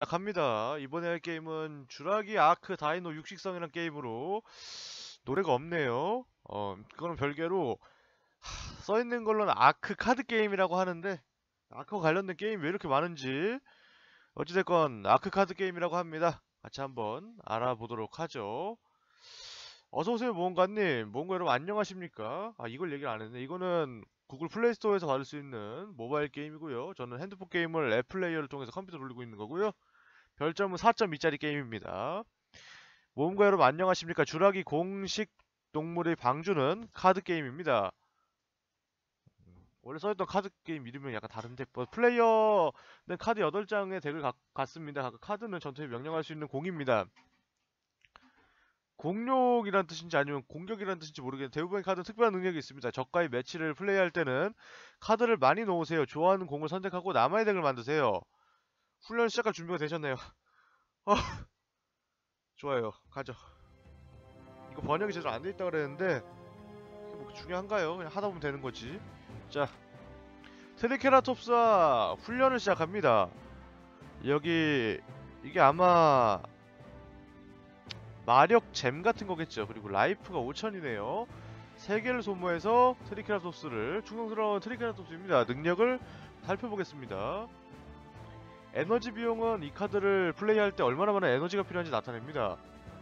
시작합니다. 이번에 할 게임은 주라기 아크 다이노 육식성이란 게임으로 노래가 없네요. 그거는 별개로 써있는 걸로는 아크 카드 게임이라고 하는데 아크와 관련된 게임이 왜 이렇게 많은지 어찌됐건 아크 카드 게임이라고 합니다. 같이 한번 알아보도록 하죠. 어서오세요 모험가님. 모험가 여러분 안녕하십니까? 이걸 얘기를 안 했네. 이거는 구글 플레이스토어에서 받을 수 있는 모바일 게임이고요. 저는 핸드폰 게임을 앱 플레이어를 통해서 컴퓨터 돌리고 있는 거고요. 별점은 4.2짜리 게임입니다. 모험가 여러분 안녕하십니까? 주라기 공식 동물의 방주는 카드 게임입니다. 원래 써있던 카드 게임 이름이 약간 다른데 플레이어는 카드 8장의 덱을 갖습니다. 각 카드는 전투에 명령할 수 있는 공입니다. 공룡이란 뜻인지 아니면 공격이란 뜻인지 모르겠는데 대부분의 카드는 특별한 능력이 있습니다. 적과의 매치를 플레이할 때는 카드를 많이 놓으세요. 좋아하는 공을 선택하고 남아의 덱을 만드세요. 훈련 시작할 준비가 되셨네요. 좋아요. 가죠. 이거 번역이 제대로 안 돼 있다 그랬는데 이게 뭐 중요한가요? 그냥 하다 보면 되는 거지. 자, 트리케라톱스와 훈련을 시작합니다. 여기 이게 아마 마력 잼 같은 거겠죠. 그리고 라이프가 5000이네요. 3개를 소모해서 트리케라톱스를 충성스러운 트리케라톱스입니다. 능력을 살펴보겠습니다. 에너지 비용은 이 카드를 플레이할 때 얼마나 많은 에너지가 필요한지 나타냅니다.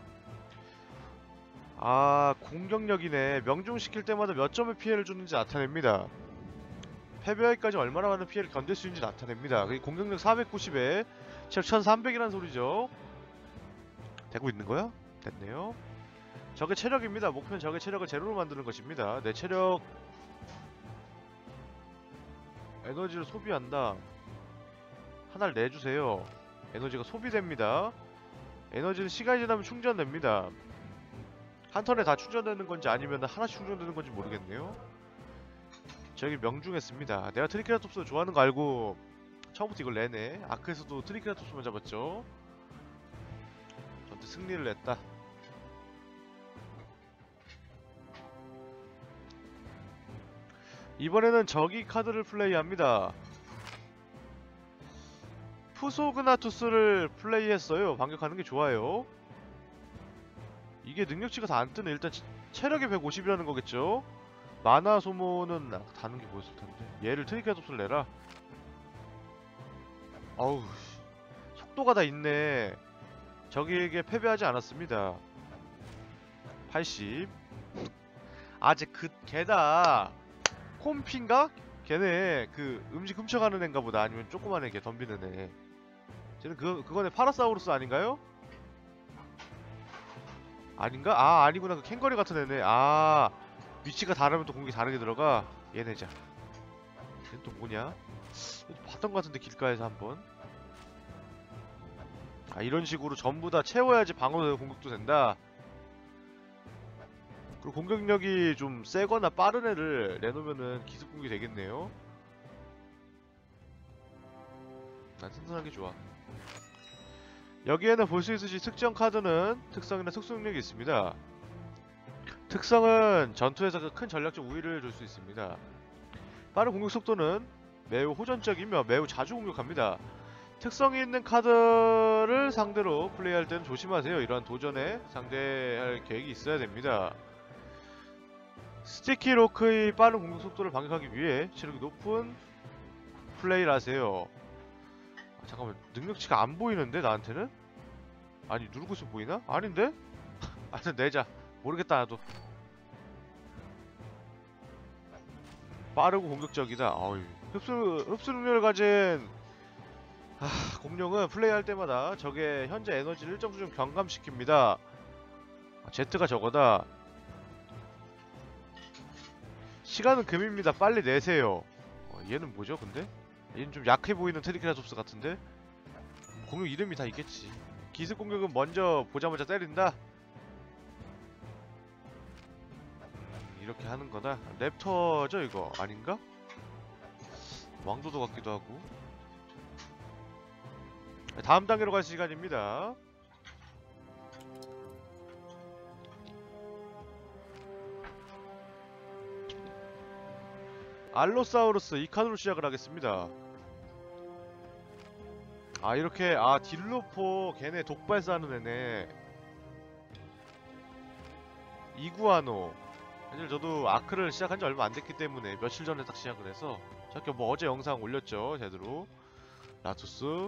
공격력이네. 명중시킬 때마다 몇 점의 피해를 주는지 나타냅니다. 패배하기까지 얼마나 많은 피해를 견딜 수 있는지 나타냅니다. 공격력 490에 체력 1300이란 소리죠. 되고 있는 거야? 됐네요. 적의 체력입니다. 목표는 적의 체력을 제로로 만드는 것입니다. 내 체력 에너지를 소비한다. 하나를 내주세요. 에너지가 소비됩니다. 에너지는 시간이 지나면 충전됩니다. 한 턴에 다 충전되는 건지 아니면 하나씩 충전되는 건지 모르겠네요. 저기 명중했습니다. 내가 트리케라톱스 좋아하는 거 알고 처음부터 이걸 내네. 아크에서도 트리케라톱스만 잡았죠. 전투 승리를 냈다. 이번에는 저기 카드를 플레이합니다. 푸소그나투스를 플레이했어요. 반격하는 게 좋아요. 이게 능력치가 다 안 뜨네. 일단 체력이 150이라는 거겠죠? 마나 소모는 다는 게 보였을 텐데. 얘를 트리케라톱스를 내라. 어우, 속도가 다 있네. 적에게 패배하지 않았습니다. 80. 걔다. 콤피인가? 걔네 그 음식 훔쳐가는 애인가 보다. 아니면 조그만 애 걔 덤비는 애. 쟤는 그거네 파라사우루스 아닌가요? 아닌가? 아니구나. 그 캥거리 같은 애네. 위치가 다르면 또 공격이 다르게 들어가. 얘네자. 얘는 또 뭐냐? 봤던 것 같은데 길가에서 한번. 이런 식으로 전부 다 채워야지 방어도 공격도 된다. 그리고 공격력이 좀 세거나 빠른 애를 내놓으면은 기습 공격이 되겠네요. 난 튼튼하게 좋아. 여기에는 볼 수 있듯이 특정 카드는 특성이나 특수 능력이 있습니다. 특성은 전투에서 큰 전략적 우위를 줄 수 있습니다. 빠른 공격 속도는 매우 호전적이며 매우 자주 공격합니다. 특성이 있는 카드를 상대로 플레이할 때는 조심하세요. 이러한 도전에 상대할 계획이 있어야 됩니다. 스티키 로크의 빠른 공격 속도를 반격하기 위해 체력이 높은 플레이를 하세요. 잠깐만, 능력치가 안 보이는데 나한테는? 아니, 누르고 있으면 보이나? 아닌데? 하여튼 내자. 모르겠다 나도. 빠르고 공격적이다. 흡수 능력을 가진 공룡은 플레이할 때마다 적의 현재 에너지를 일정 수준 경감시킵니다. Z가 저거다. 시간은 금입니다. 빨리 내세요. 얘는 뭐죠 근데? 얘는 좀 약해 보이는 트리케라톱스 같은데? 공룡 이름이 다 있겠지. 기습 공격은 먼저 보자마자 때린다? 이렇게 하는 거다. 랩터죠 이거? 아닌가? 왕도도 같기도 하고. 다음 단계로 갈 시간입니다. 알로사우루스 이 카드로 시작을 하겠습니다. 아 이렇게 딜로포 걔네 독발 쏴는 애네. 이구아노. 사실 저도 아크를 시작한 지 얼마 안 됐기 때문에 며칠 전에 딱 시작을 해서 저렇게 뭐 어제 영상 올렸죠 제대로. 라투스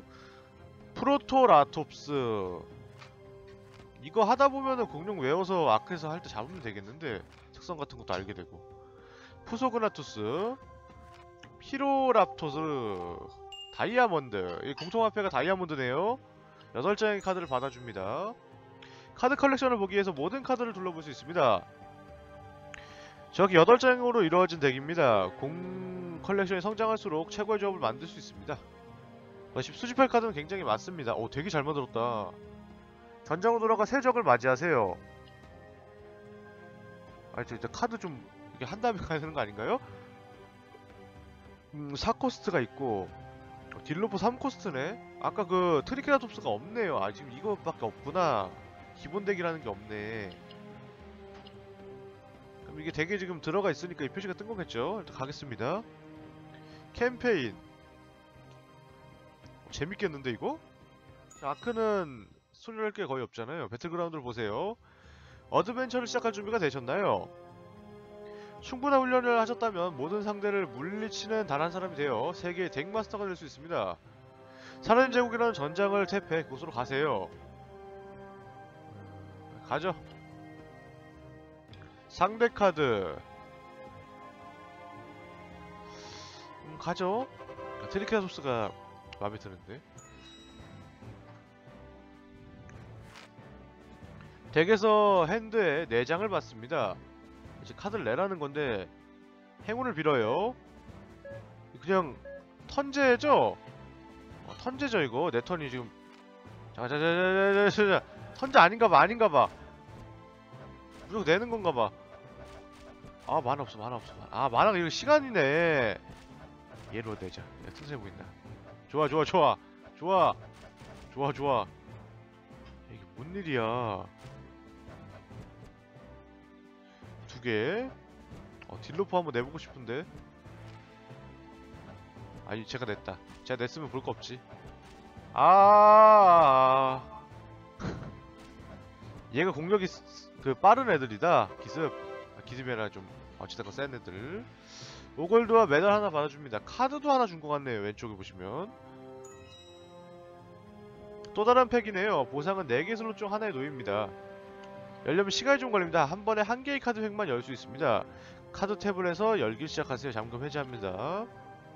프로토라톱스. 이거 하다 보면은 공룡 외워서 아크에서 할 때 잡으면 되겠는데, 특성 같은 것도 알게 되고. 푸소그나투스, 피로랍토스, 다이아몬드. 이 공통화폐가 다이아몬드네요. 8장의 카드를 받아줍니다. 카드 컬렉션을 보기 위해서 모든 카드를 둘러볼 수 있습니다. 저기 8장으로 이루어진 덱입니다. 공 컬렉션이 성장할수록 최고의 조합을 만들 수 있습니다. 수집할 카드는 굉장히 많습니다. 오, 되게 잘 만들었다. 전장으로 돌아가 새 적을 맞이하세요. 아니, 저 일단 카드 좀 이렇게 한 다음에 가야 되는 거 아닌가요? 4코스트가 있고, 딜로포 3코스트네? 아까 그 트리케라톱스가 없네요. 아, 지금 이거밖에 없구나. 기본 덱이라는 게 없네. 그럼 이게 덱에 지금 들어가 있으니까 이 표시가 뜬 거겠죠? 일단 가겠습니다. 캠페인. 재밌겠는데 이거? 아크는 손해할 게 거의 없잖아요. 배틀그라운드를 보세요. 어드벤처를 시작할 준비가 되셨나요? 충분한 훈련을 하셨다면 모든 상대를 물리치는 단 한 사람이 되어 세계의 덱마스터가 될 수 있습니다. 사라진 제국이라는 전장을 탭해 그곳으로 가세요. 가죠. 상대 카드. 가죠. 트리케라톱스가 마음에 드는데. 덱에서 핸드에 4장을 받습니다. 이제 카드를 내라는 건데 행운을 빌어요. 그냥 턴제죠? 턴제죠 이거. 내 턴이 지금. 자자자자자자. 턴제 아닌가봐, 아닌가봐. 무조건 내는 건가봐. 아, 만화 없어, 만화 없어. 아, 만화가 이거 시간이네. 얘로 내자. 야, 튼튼해 보인다. 좋아, 좋아, 좋아. 좋아. 좋아, 좋아. 이게 뭔 일이야. 2개. 딜로포 한번 내보고 싶은데. 아니, 제가 냈다. 제가 냈으면 볼 거 없지. 얘가 공격이 빠른 애들이다. 기습. 기습이라 좀 어찌됐건 센 애들. 오골드와 메달 하나 받아줍니다. 카드도 하나 준 것 같네요. 왼쪽에 보시면. 또 다른 팩이네요. 보상은 4개 슬롯 중 하나에 놓입니다. 열려면 시간이 좀 걸립니다. 한 번에 1개의 카드 팩만 열 수 있습니다. 카드 탭을 해서 열기 시작하세요. 잠금 해제합니다.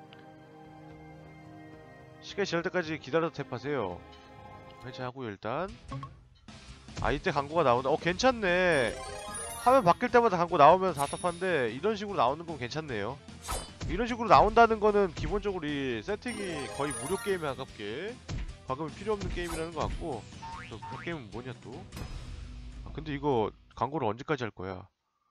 시간이 지날 때까지 기다려서 탭하세요. 해제하고요 일단. 이때 광고가 나온다. 괜찮네. 화면 바뀔 때마다 광고 나오면 답답한데 이런 식으로 나오는 건 괜찮네요. 이런 식으로 나온다는 거는 기본적으로 이 세팅이 거의 무료 게임에 가깝게 과금이 필요 없는 게임이라는 것 같고. 그 게임은 뭐냐 또. 근데 이거 광고를 언제까지 할 거야?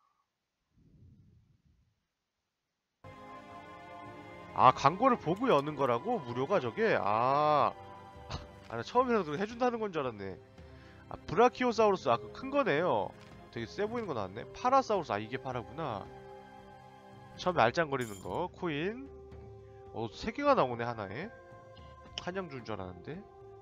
광고를 보고 여는 거라고? 무료가 저게? 나 처음에는 해준다는 건 줄 알았네. 브라키오사우루스. 그 큰 거네요. 되게 세 보이는 거 나왔네. 파라사우루스. 이게 파라구나. 처음에 알짱거리는 거. 코인. 3개가 나오네 하나에. 한양 준 줄 알았는데.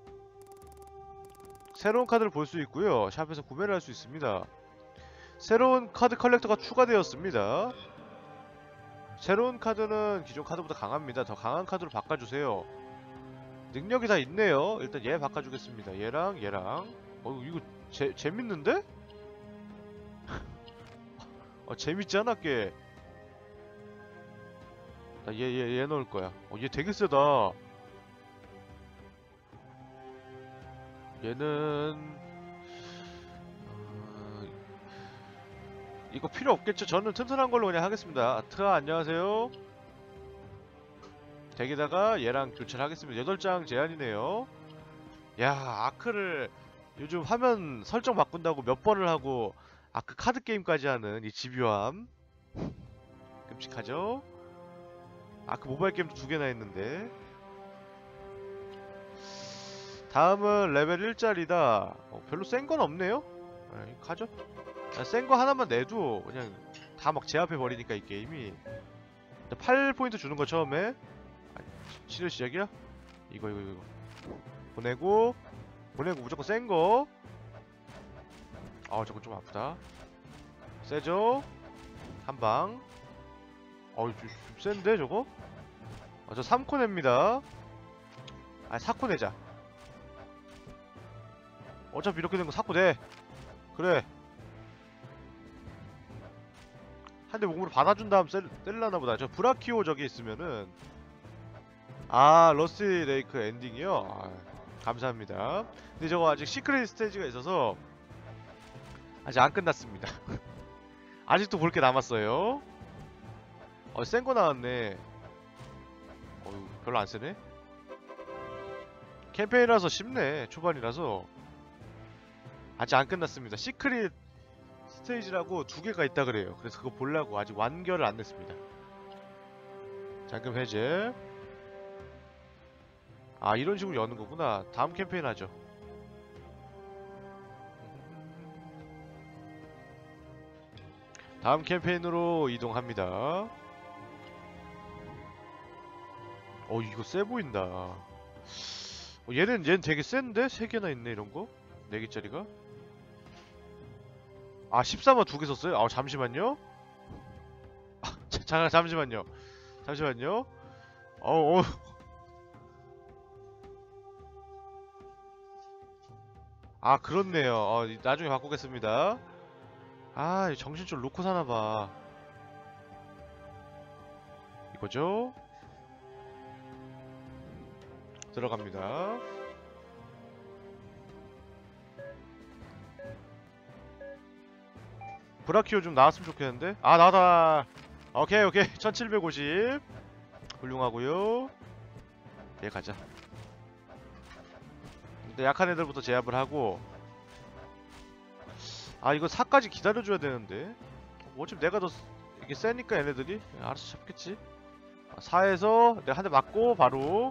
새로운 카드를 볼 수 있고요. 샵에서 구매를 할 수 있습니다. 새로운 카드 컬렉터가 추가되었습니다. 새로운 카드는 기존 카드보다 강합니다. 더 강한 카드로 바꿔주세요. 능력이 다 있네요. 일단 얘 바꿔주겠습니다. 얘랑 얘랑. 이거 재밌는데? 재밌지 않아 꽤. 나 얘 넣을 거야. 얘 되게 세다. 얘는 이거 필요 없겠죠? 저는 튼튼한 걸로 그냥 하겠습니다. 트아 안녕하세요. 덱에다가 얘랑 교체를 하겠습니다. 8장 제한이네요. 야, 아크를 요즘 화면 설정 바꾼다고 몇 번을 하고 아크 카드 게임까지 하는 이 집요함. 끔찍하죠? 아크 모바일 게임도 2개나 했는데. 다음은 레벨 1짜리다. 별로 센 건 없네요? 가죠? 센 거 하나만 내도 그냥 다 막 제압해 버리니까 이 게임이. 8포인트 주는 거 처음에. 치료 시작이야? 이거 보내고 무조건 센거. 저거 좀 아프다. 세죠? 한방. 좀 센데 저거? 저 3코 냅니다. 4코 내자. 어차피 이렇게 된 거 4코 내. 그래. 한 대 몸으로 받아준 다음 때릴라나 보다. 저 브라키오 저기 있으면은 러스트 레이크 엔딩이요? 감사합니다. 근데 저거 아직 시크릿 스테이지가 있어서 아직 안 끝났습니다. 아직도 볼 게 남았어요. 센 거 나왔네. 별로 안 세네. 캠페인이라서 쉽네. 초반이라서. 아직 안 끝났습니다. 시크릿 스테이지라고 2개가 있다 그래요. 그래서 그거 보려고 아직 완결을 안 냈습니다. 잠금 해제. 이런 식으로 여는 거구나. 다음 캠페인 하죠. 다음 캠페인으로 이동합니다. 이거 세 보인다. 얘는 되게 센데? 3개나 있네 이런거? 4개짜리가? 14만 2개 썼어요? 잠시만요. 잠시만요. 그렇네요. 나중에 바꾸겠습니다. 정신 좀 놓고 사나봐. 이거죠? 들어갑니다. 브라키오 좀 나왔으면 좋겠는데? 나왔다. 오케이 1750 훌륭하고요. 가자. 근데 약한 애들부터 제압을 하고. 이거 4까지 기다려줘야 되는데. 어차피 내가 더 이게 세니까 얘네들이 알아서 잡겠지. 4에서 내가 한 대 맞고 바로.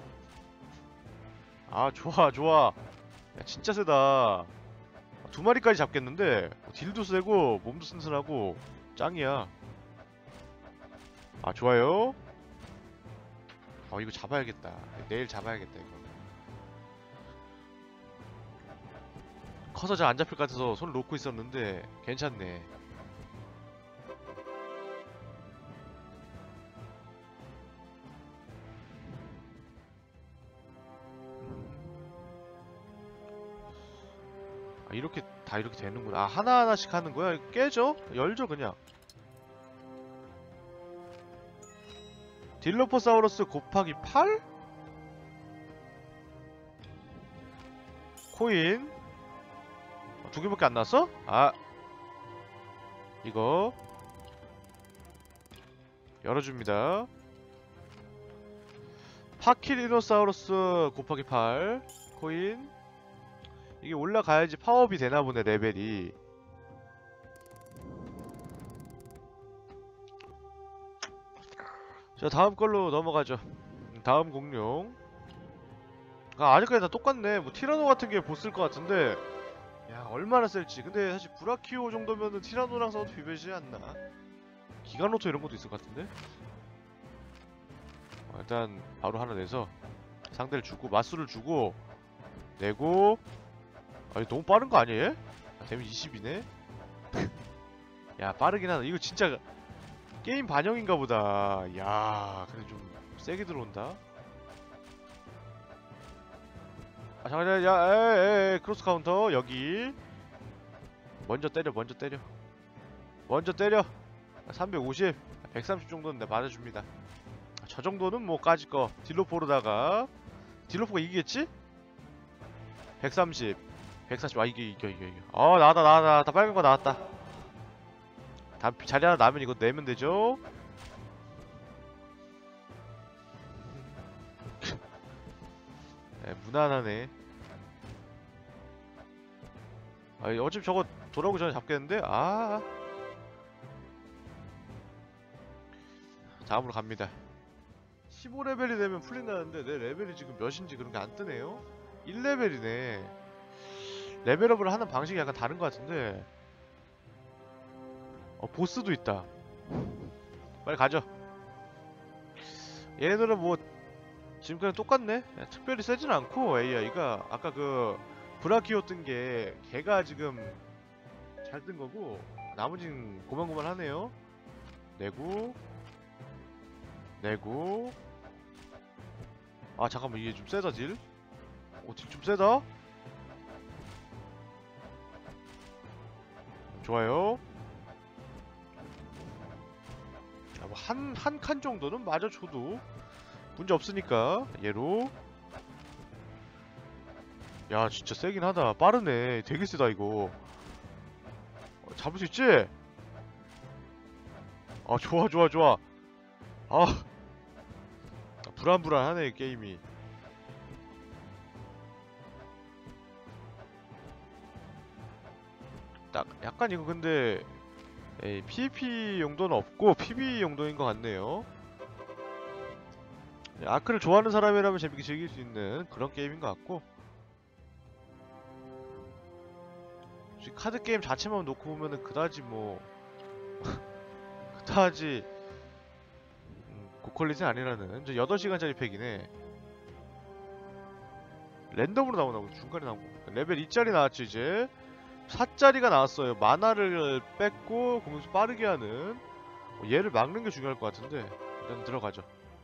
좋아. 야, 진짜 세다. 2마리까지 잡겠는데 딜도 세고 몸도 튼튼하고 짱이야. 좋아요. 이거 잡아야겠다. 내일 잡아야겠다 이거. 커서 잘 안 잡힐 것 같아서 손을 놓고 있었는데 괜찮네. 이렇게 다 이렇게 되는구나. 하나하나씩 하는 거야? 깨져? 열죠 그냥. 딜로포사우루스 곱하기 8? 코인 2개밖에 안 나왔어? 이거 열어줍니다. 파키리노사우루스 곱하기 8 코인. 이게 올라가야지 파업이 되나보네 레벨이. 자 다음 걸로 넘어가죠. 다음 공룡. 아직까지 다 똑같네. 뭐 티라노 같은 게 보스일 것 같은데 야 얼마나 셀지. 근데 사실 브라키오 정도면은 티라노랑 싸워도 비벼지지 않나. 기가노토 이런 것도 있을 것 같은데. 일단 바로 하나 내서 상대를 주고 마수를 주고 내고. 너무 빠른 거 아니에요? 데미지 20이네? 야 빠르긴 하다. 이거 진짜 게임 반영인가 보다. 야 근데 좀 세게 들어온다. 잠깐만. 야 크로스 카운터 여기. 먼저 때려. 350 130 정도는 내가 맞아줍니다. 저 정도는 뭐 까짓거 딜로포로다가 딜로포가 이기겠지? 130 140 이겨. 나왔다. 빨간 거 나왔다. 다음 자리 하나 나면 이거 내면 되죠? 무난하네. 어차피 저거 돌아오기 전에 잡겠는데? 다음으로 갑니다. 15레벨이 되면 풀린다는데 내 레벨이 지금 몇인지 그런 게 안 뜨네요? 1레벨이네. 레벨업을 하는 방식이 약간 다른 것 같은데. 보스도 있다. 빨리 가죠. 얘네들은 뭐 지금 그냥 똑같네. 특별히 세진 않고 AI가 아까 그 브라키오 뜬 게 걔가 지금 잘 뜬 거고 나머진 고만고만하네요. 내구 내구. 아 잠깐만, 이게 좀 세다 딜. 딜 좀 세다. 좋아요. 한 칸 정도는 맞아줘도 문제 없으니까 얘로. 야 진짜 세긴 하다. 빠르네. 되게 세다 이거. 잡을 수 있지? 아 좋아 좋아 좋아. 아 불안불안하네 게임이. 딱 약간 이거 근데 PVP 용도는 없고 PVE 용도인 것 같네요. 아크를 좋아하는 사람이라면 재밌게 즐길 수 있는 그런 게임인 것 같고, 카드 게임 자체만 놓고 보면은 그다지 뭐 그다지 고퀄리티는 아니라는. 저 8시간짜리 팩이네. 랜덤으로 나오나고 중간에 나온 거. 레벨 2짜리 나왔지 이제. 4짜리가 나왔어요. 만화를 뺏고 공격수 빠르게 하는. 얘를 막는 게 중요할 것 같은데 일단 들어가죠.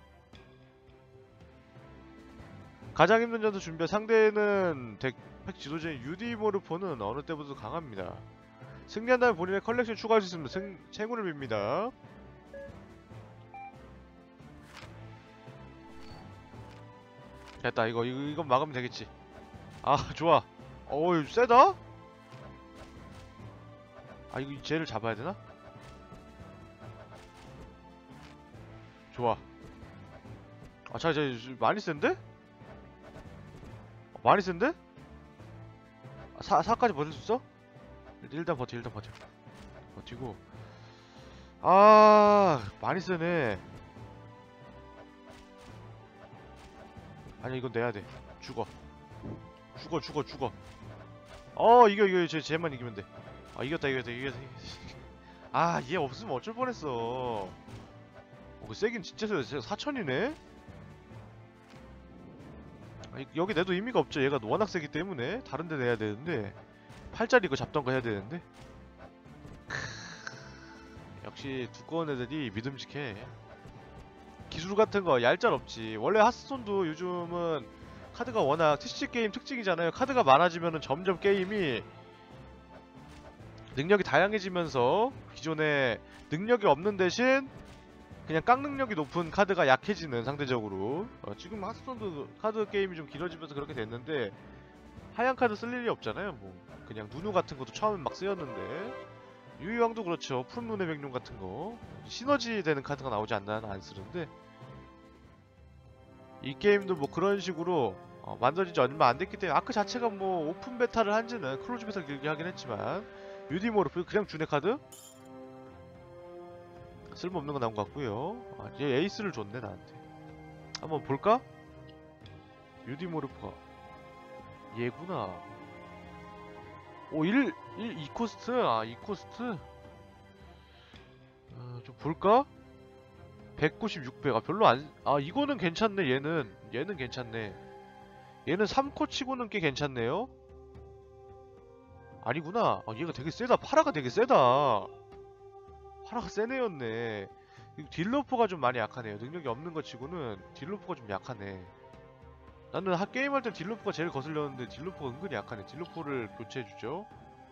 가장 힘든 전투 준비. 상대는 덱 지도자인 유디모르포는 어느 때보다도 강합니다. 승리한다면 본인의 컬렉션 추가할 수 있으면 행운을 빕니다. 됐다. 이건 막으면 되겠지. 아 좋아. 어우 세다? 아 이거 쟤를 잡아야 되나? 좋아. 아 자 많이 센데? 많이 센데? 4까지 버틸 수 있어? 일단 버텨. 버티고. 아 많이 세네. 아니 이건 내야 돼. 죽어. 이거 쟤만 이기면 돼. 아 이겼다. 아 얘 없으면 어쩔 뻔했어. 그 세긴 진짜 세요. 4000이네? 여기 내도 의미가 없죠. 얘가 워낙 세기 때문에 다른 데 내야 되는데 8짜리 이거 잡던가 해야 되는데. 역시 두꺼운 애들이 믿음직해. 기술 같은 거 얄짤 없지. 원래 하스스톤도 요즘은 카드가 워낙 TCG 게임 특징이잖아요. 카드가 많아지면은 점점 게임이 능력이 다양해지면서 기존에 능력이 없는 대신 그냥 깡 능력이 높은 카드가 약해지는 상대적으로. 지금 하스스톤도 카드 게임이 좀 길어지면서 그렇게 됐는데 하얀 카드 쓸 일이 없잖아요. 뭐 그냥 누누 같은 것도 처음엔 막 쓰였는데 유이왕도 그렇죠. 푸른 눈의 백룡 같은 거 시너지 되는 카드가 나오지 않나 안 쓰는데, 이 게임도 뭐 그런 식으로 만들어진 지 얼마 안 됐기 때문에 아크 자체가 뭐 오픈 베타를 한지는 클로즈 베타를 길게 하긴 했지만 유디모르프 그냥 주네 카드? 쓸모없는 거 나온 것 같고요. 얘 에이스를 줬네 나한테. 한번 볼까? 유디모르프가 얘구나. 오 2코스트? 아 2코스트? 좀 볼까? 190, 600. 아 별로 안. 아 이거는 괜찮네. 얘는 괜찮네. 얘는 3코 치고는 꽤 괜찮네요. 아니구나. 얘가 되게 세다. 파라가 되게 세다. 파라가 센 애였네. 딜러퍼가 좀 많이 약하네요. 능력이 없는 것 치고는 딜러퍼가 좀 약하네. 나는 게임할 땐 딜러퍼가 제일 거슬렸는데 딜러퍼가 은근히 약하네. 딜러퍼를 교체해주죠.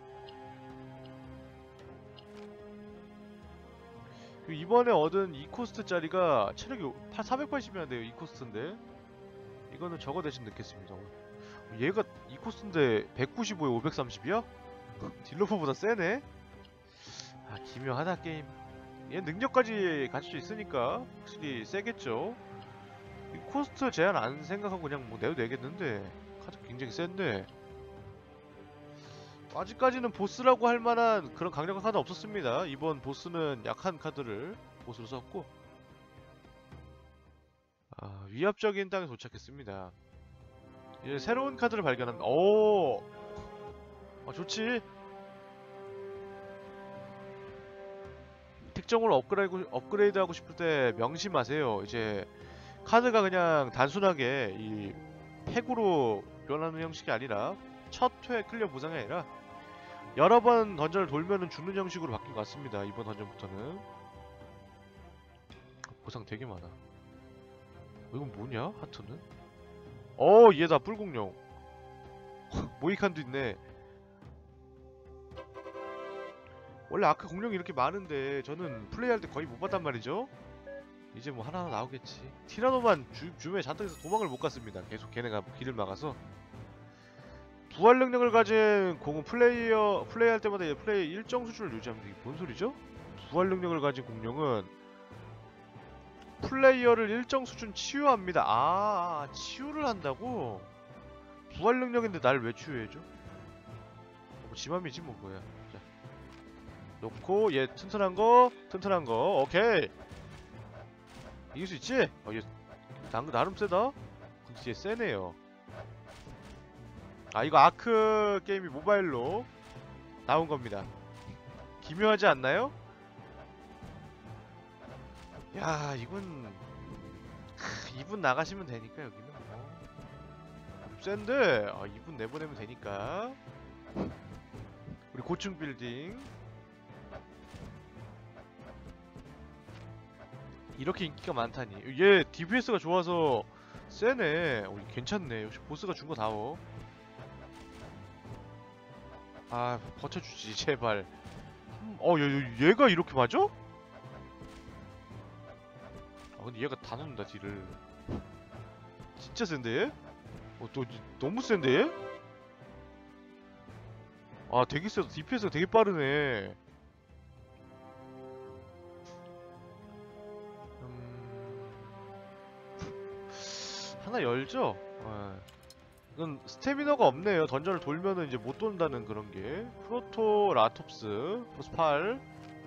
이번에 얻은 2코스트짜리가 체력이 480이나 돼요. 2코스트인데 이거는 저거 대신 넣겠습니다. 얘가 2코스트인데 195에 530이야? 딜러퍼보다 세네? 아 기묘하다 게임. 얘 능력까지 갖출 수 있으니까 확실히 세겠죠. 코스트 제한 안 생각하고 그냥 뭐 내도 되겠는데 카드 굉장히 센데 아직까지는 보스라고 할 만한 그런 강력한 카드 없었습니다. 이번 보스는 약한 카드를 보스로 썼고, 위압적인 땅에 도착했습니다. 이제 새로운 카드를 발견합니다. 오, 좋지. 특정을 업그레이드하고 싶을 때 명심하세요. 이제 카드가 그냥 단순하게 이 팩으로 변하는 형식이 아니라 첫 회 클리어 보상이 아니라 여러 번 던전을 돌면은 주는 형식으로 바뀐 것 같습니다. 이번 던전부터는. 보상 되게 많아. 이건 뭐냐? 하트는? 얘다 뿔공룡. 모이칸도 있네. 원래 아크 공룡이 이렇게 많은데 저는 플레이할 때 거의 못 봤단 말이죠. 이제 뭐 하나하나 나오겠지. 티라노만 주변에 잔뜩 있어서 도망을 못 갔습니다. 계속 걔네가 길을 막아서. 부활 능력을 가진 공은 플레이할 때마다 플레이 일정 수준을 유지합니다. 이게 뭔 소리죠? 부활 능력을 가진 공룡은 플레이어를 일정 수준 치유합니다. 치유를 한다고? 부활 능력인데 날 왜 치유해줘? 뭐 지맘이지 뭐 뭐야. 자, 놓고 얘 튼튼한 거 오케이. 이길 수 있지? 얘 나름 세다? 근데 얘 세네요. 이거 아크 게임이 모바일로 나온 겁니다. 기묘하지 않나요? 야, 이분 2분 나가시면 되니까 여기는 뭐 센데 2분 내보내면 되니까. 우리 고층 빌딩 이렇게 인기가 많다니. 얘 DPS가 좋아서 세네. 괜찮네. 역시 보스가 준 거 다워. 버텨주지 제발. 얘가 이렇게 맞아? 근데 얘가 다 넣는다 딜을. 진짜 센데 얘? 또 너무 센데 얘? 되게 세서 DPS가 되게 빠르네. 하나 열죠? 이건 스태미너가 없네요. 던전을 돌면은 이제 못 돈다는 그런 게. 프로토 라톱스 플러스 8.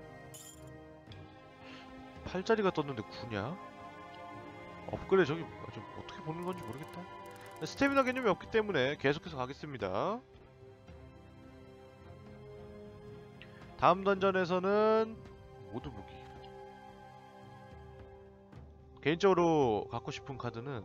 8짜리가 떴는데 9냐? 업그레이드 저기 좀 어떻게 보는 건지 모르겠다. 스태미너 개념이 없기 때문에 계속해서 가겠습니다. 다음 던전에서는 모두 무기. 개인적으로 갖고 싶은 카드는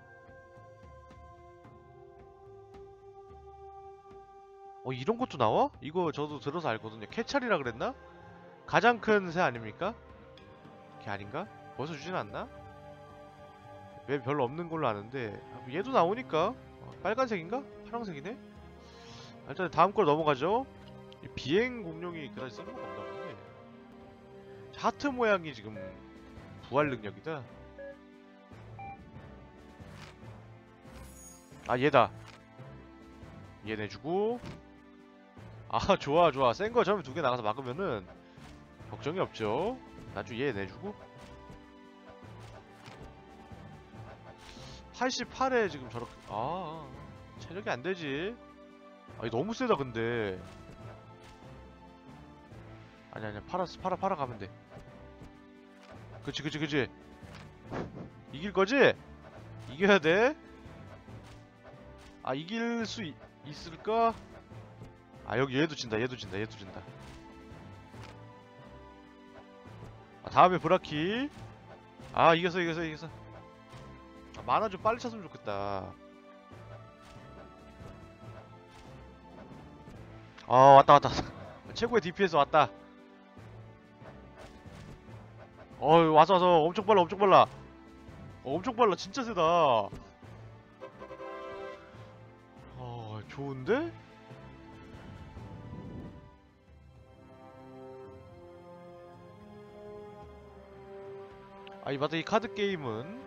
이런 것도 나와? 이거 저도 들어서 알거든요. 캐찰이라 그랬나? 가장 큰 새 아닙니까? 걔 아닌가? 벌써 주진 않나? 왜 별로 없는 걸로 아는데 얘도 나오니까 빨간색인가? 파란색이네? 일단 다음 걸 넘어가죠. 이 비행 공룡이 그다지 쓸모가 없나 보네. 하트 모양이 지금 부활 능력이다. 얘다. 얘 내주고. 좋아. 센 거 처음에 2개 나가서 막으면은 걱정이 없죠. 나중에 얘 내주고. 88에 지금 저렇게 체력이 안 되지. 이거 너무 세다 근데. 아니야 팔아 가면 돼. 그치. 이길 거지? 이겨야 돼. 이길 수 있을까? 여기 얘도 진다. 다음에 브라키. 이겼어. 만화 좀 빨리 찼으면 좋겠다. 왔다. 최고의 DPS 왔다. 왔어. 엄청 빨라. 엄청 빨라. 진짜 세다. 좋은데? 맞다. 이 카드 게임은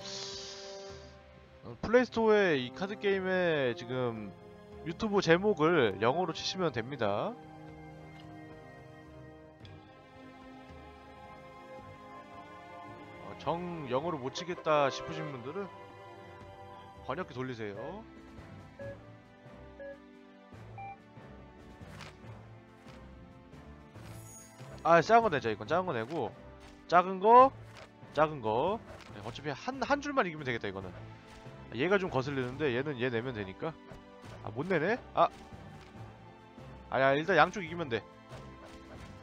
플레이스토어에 이 카드 게임의 지금 유튜브 제목을 영어로 치시면 됩니다. 정 영어로 못 치겠다 싶으신 분들은 번역기 돌리세요. 작은 거 내자. 이건 작은 거 내고 작은 거 어차피 한 줄만 이기면 되겠다. 이거는 얘가 좀 거슬리는데 얘는 얘 내면 되니까. 못 내네? 일단 양쪽 이기면 돼.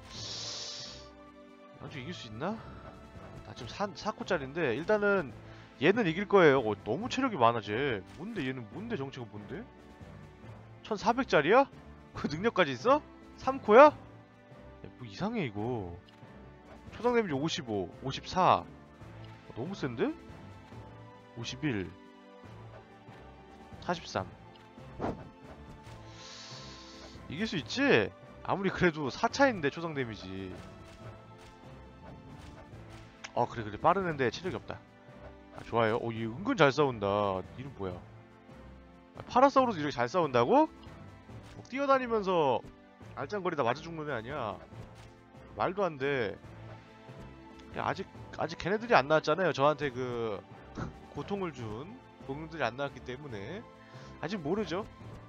양쪽 이길 수 있나? 나 지금 4코짜리인데 일단은 얘는 이길 거예요. 너무 체력이 많아 쟤. 뭔데 얘는 뭔데 정체가 뭔데? 1400짜리야? 그 능력까지 있어? 3코야? 뭐 이상해 이거. 초당 데미지 55, 54. 너무 센데? 51, 43. 이길 수 있지? 아무리 그래도 4차인데 초당 데미지. 그래 그래 빠른 앤데 체력이 없다. 좋아요. 얘 은근 잘 싸운다. 이름 뭐야? 파라사우루스 이렇게 잘 싸운다고? 뛰어다니면서 알짱거리다 맞아 죽는 애 아니야. 말도 안 돼. 야, 아직 걔네들이 안 나왔잖아요. 저한테 그 고통을 준 동물들이 안 나왔기 때문에 아직 모르죠.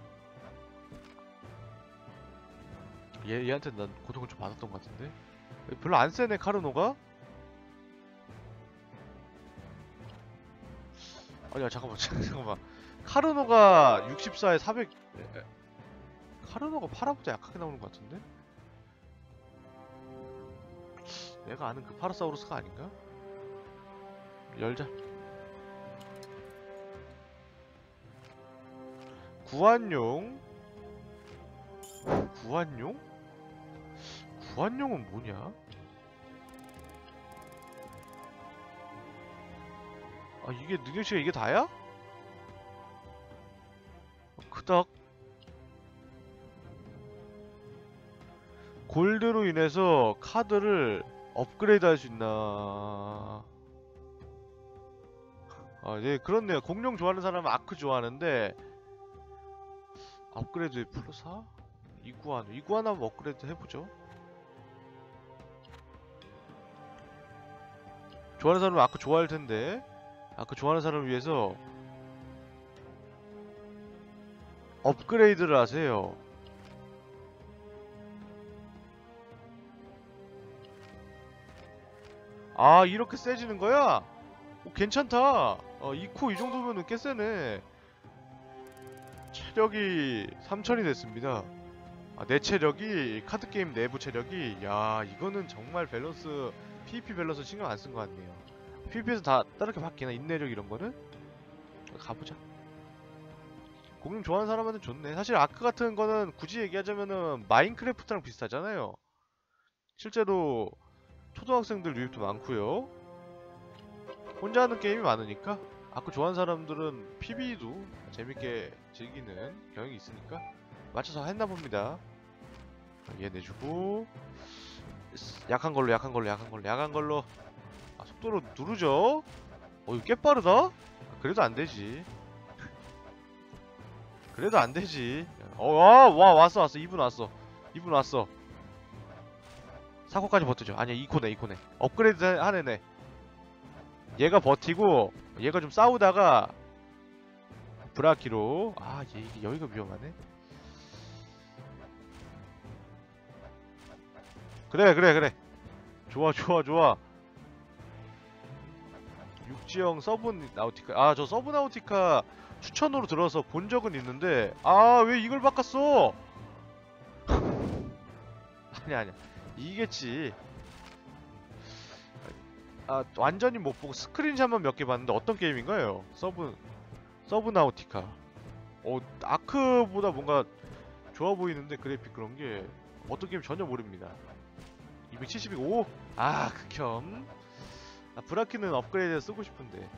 얘한테 난 고통을 좀 받았던 것 같은데. 별로 안 세네 카르노가. 아니야 잠깐만 잠깐만. 카르노가 64에 400. 카르노가 파라보다 약하게 나오는 것 같은데? 내가 아는 그 파라사우루스가 아닌가? 열자. 구안용? 구안용? 구안용은 뭐냐? 이게 능력치가 이게 다야? 그닥 골드로 인해서 카드를 업그레이드 할 수 있나? 네, 그렇네요. 공룡 좋아하는 사람은 아크 좋아하는데 업그레이드 플러스 4? 이구아나 한번 업그레이드 해보죠. 좋아하는 사람은 아크 좋아할 텐데 아크 좋아하는 사람을 위해서 업그레이드를 하세요. 이렇게 세지는 거야? 괜찮다. 2코 이 정도면은 꽤 세네. 체력이 3000이 됐습니다. 내 체력이 카드게임 내부 체력이 이거는 정말 밸런스 PVP 밸런스 신경 안 쓴 것 같네요. PVP에서 다 다르게 바뀌나? 인내력 이런 거는? 가보자. 공룡 좋아하는 사람한테 좋네. 사실 아크 같은 거는 굳이 얘기하자면은 마인크래프트랑 비슷하잖아요. 실제로 초등학생들 유입도 많고요. 혼자 하는 게임이 많으니까 아크 좋아하는 사람들은 PVE도 재밌게 즐기는 경향이 있으니까 맞춰서 했나 봅니다. 얘 내주고 약한 걸로 속도로 누르죠. 이거 꽤 빠르다? 그래도 안 되지. 그래도 안 되지. 왔어. 2분 왔어. 4코까지 버티죠. 아니야 2코네. 업그레이드 하네네. 얘가 버티고 얘가 좀 싸우다가 브라키로 얘 이게 여기가 위험하네. 그래. 좋아. 육지형 서브나우티카. 저 서브나우티카 추천으로 들어서 본 적은 있는데 왜 이걸 바꿨어? 아니야 이겠지. 완전히 못 보고 스크린샷만 몇 개 봤는데 어떤 게임인가요? 서브나우티카. 아크보다 뭔가 좋아 보이는데 그래픽 그런 게 어떤 게임 전혀 모릅니다. 270이고 극혐. 브라키는 업그레이드 쓰고 싶은데.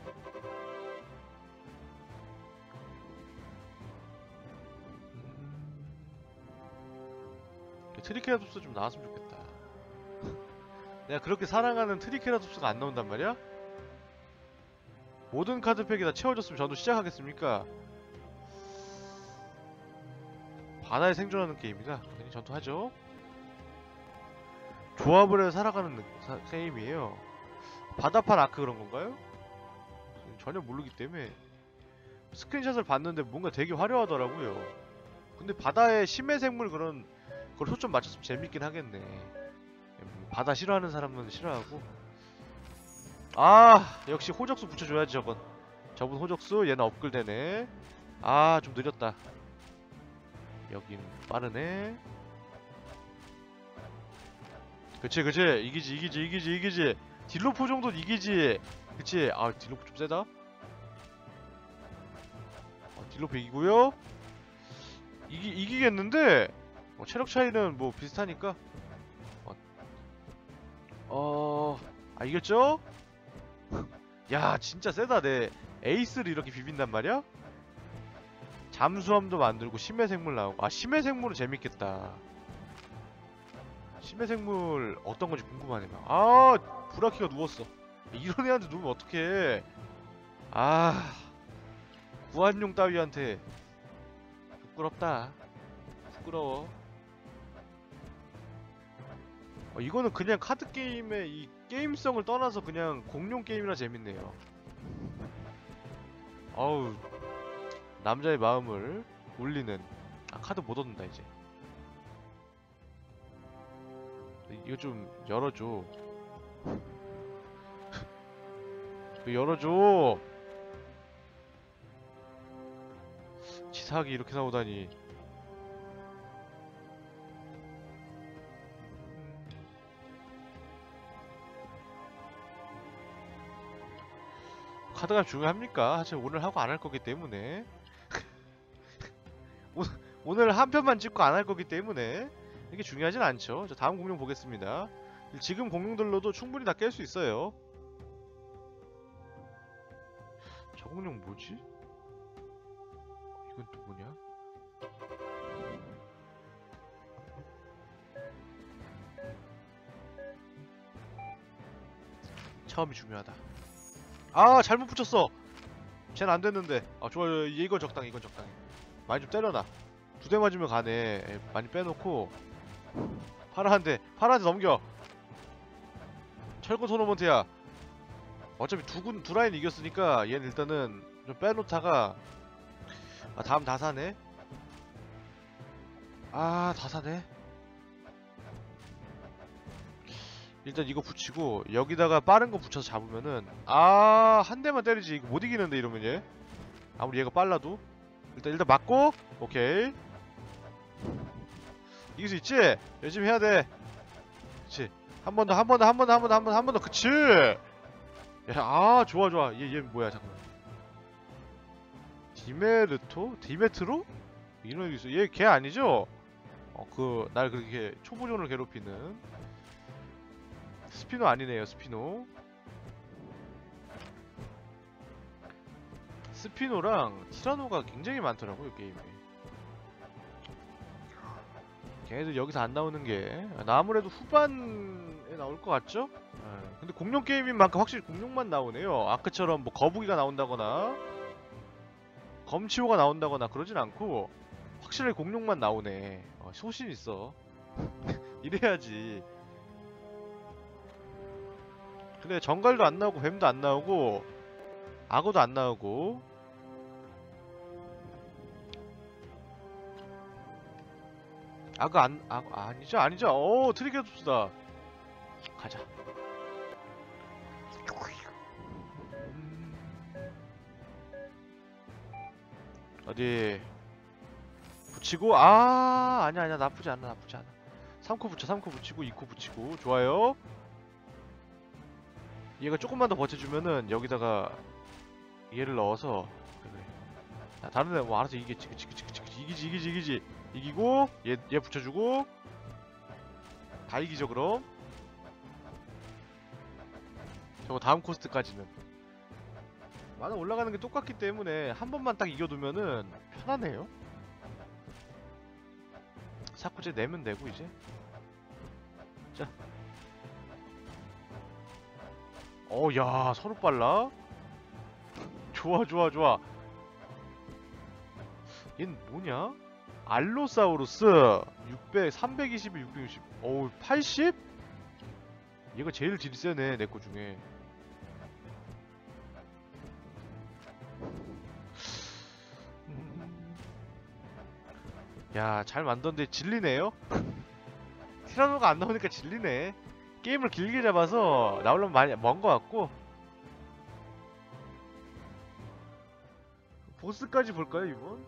트리케라톱스 좀 나왔으면 좋겠다. 내가 그렇게 사랑하는 트리케라톱스가 안 나온단 말이야? 모든 카드팩이 다 채워졌으면 저도 시작하겠습니까? 바다에 생존하는 게임이다. 괜히 전투하죠? 조합을 해서 살아가는 게임이에요. 바다판 아크 그런 건가요? 전혀 모르기 때문에 스크린샷을 봤는데 뭔가 되게 화려하더라고요. 근데 바다에 심해생물 그걸 초점 맞췄으면 재밌긴 하겠네. 바다 싫어하는 사람은 싫어하고. 역시 호적수 붙여줘야지 저분 호적수. 얘는 업글되네. 좀 느렸다. 여긴 빠르네. 그치 이기지. 딜로포 정도는 이기지. 그치. 딜로포 좀 세다. 딜로 100이고요. 이기겠는데? 체력 차이는 뭐 비슷하니까. 이겼죠? 야, 진짜 세다. 내 에이스를 이렇게 비빈단 말이야? 잠수함도 만들고 심해 생물 나오고. 심해 생물은 재밌겠다. 심해 생물 어떤 건지 궁금하네. 브라키가 누웠어. 이런 애한테 누우면 어떡해. 구한용 따위한테 부끄럽다. 부끄러워. 이거는 그냥 카드게임의 이 게임성을 떠나서 그냥 공룡 게임이라 재밌네요. 어우, 남자의 마음을 울리는. 카드 못 얻는다 이제. 이거 좀 열어줘. 이거 열어줘. 치사하게 이렇게 나오다니. 카드가 중요합니까? 사실 오늘 하고 안 할 거기 때문에. 오늘 한 편만 찍고 안 할 거기 때문에 이게 중요하진 않죠. 자, 다음 공룡 보겠습니다. 지금 공룡들로도 충분히 다 깰 수 있어요. 저 공룡 뭐지? 이건 누구냐? 처음이 중요하다. 잘못 붙였어. 쟤는 안 됐는데. 좋아요. 이건 적당히, 이건 적당히. 많이 좀 때려놔. 2대 맞으면 가네. 많이 빼놓고. 파라한테 넘겨. 철거 토너먼트야. 어차피 두 라인 이겼으니까 얘는 일단은 좀 빼놓다가. 다음 다 사네. 다 사네. 일단 이거 붙이고 여기다가 빠른 거 붙여서 잡으면은 한 대만 때리지. 이거 못 이기는데 이러면 얘. 아무리 얘가 빨라도 일단 맞고. 오케이. 이길 수 있지? 열심히 해야 돼. 그치. 한 번 더. 그치. 야, 좋아. 얘 뭐야, 잠깐만. 디메트로? 이런 애 있어. 얘 걔 아니죠? 날 그렇게 초보존을 괴롭히는 스피노 아니네요. 스피노랑 티라노가 굉장히 많더라고요, 게임에. 걔네들 여기서 안 나오는 게 아무래도 후반에 나올 것 같죠? 근데 공룡 게임인 만큼 확실히 공룡만 나오네요. 아까처럼 뭐 거북이가 나온다거나 검치호가 나온다거나 그러진 않고 확실히 공룡만 나오네. 소신 있어. 이래야지. 근데 정갈도 안 나오고 뱀도 안 나오고 악어도 안 나오고. 아니죠. 트리케라톱스다. 가자. 어디 붙이고. 아니야 나쁘지 않아. 3코 붙이고 2코 붙이고. 좋아요. 얘가 조금만 더 버텨주면은 여기다가 얘를 넣어서. 그래. 다른 애 뭐 알아서 이기겠지. 이기지. 이기고 얘 붙여주고. 다 이기죠 그럼. 저거 다음 코스트까지는 만화 올라가는 게 똑같기 때문에 한 번만 딱 이겨두면은 편하네요. 사쿠제 내면 되고 이제. 자. 야, 서로 빨라. 좋아. 얜 뭐냐? 알로사우루스 321, 660. 80? 얘가 제일 딜이 세네, 내 거 중에. 야, 잘 만들었는데 질리네요? 티라노가 안 나오니까 질리네. 게임을 길게 잡아서 나오려면 많이 먼 것 같고. 보스까지 볼까요, 이번?